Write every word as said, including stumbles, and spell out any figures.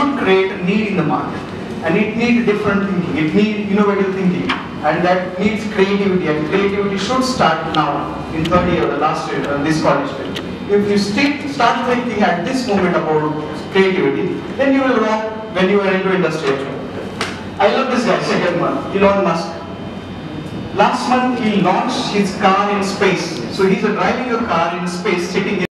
should create a need in the market. And it needs different thinking, it needs innovative thinking, and that needs creativity, and creativity should start now, in third year, the last year, uh, this college year. If you st start thinking at this moment about creativity, then you will know when you are into industry. I love this guy, second one, Elon Musk. Last month he launched his car in space. So he's driving a car in space, sitting in